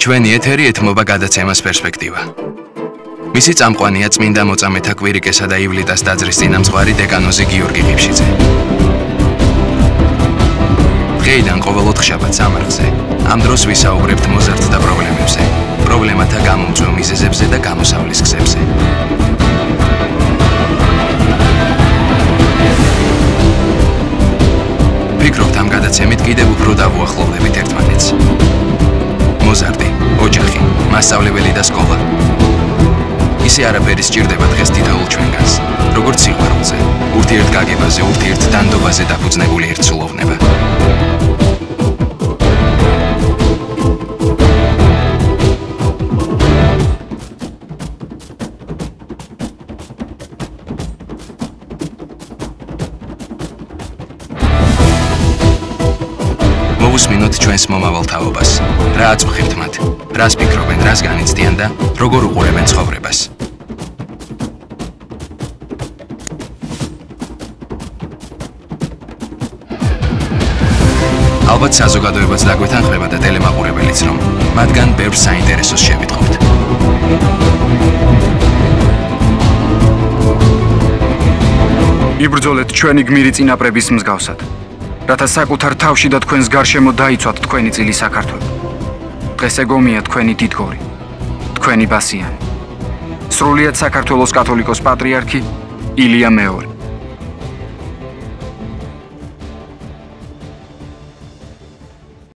ჩვენი ეთერი ეთმობა გადაცემას პერსპექტივა. მისი წამყვანია წმინდა მოწამეთა კვირიკესა და ივლიტას ტაძრის წინამძღვარი დეკანოზი გიორგი ყიფშიძე. დღეიდან ყოველ ოთხშაბათს ამარხზე ამ დროს ვისაუბრებთ მოზარდთა პრობლემებზე, პრობლემათა გამომწვევ მიზეზებზე და გამოსავლის გზებზე. ვფიქრობთ ამ გადაცემით კიდევ უფრო დავუახლოვდებით ერთმანეთს. მოზარდი, ოჯახი, მასწავლებელი და სკოლა. ისე არაფერი სჭირდება დღეს თითოეულ ჩვენგანს, როგორც სიყვარულზე, ურთიერთგაგებაზე, ურთიერთდანდობაზე დაფუძნებული ერთსულოვნება. მოვუსმინოთ ჩვენს მომავალ თაობას. რა აწუხებთ მათ? რას ფიქრობენ, რას განიცდიან და როგორ უყურებენ ცხოვრებას? ალბათ საზოგადოებაც დაგვეთანხმება და ტელემაყურებელიც, რომ მათგან ბევრ საინტერესოს შევიტყობთ. იბრძოლეთ ჩვენი გმირი წინაპრების მსგავსად, რათა საკუთარ თავში და თქვენს გარშემო დაიცვათ თქვენი წილი საქართველო. დღეს ეგომია თქვენი დიდგორი, თქვენი ბასიანი. სრულიად საქართველოს კათოლიკოს პატრიარქი ილია მეორე.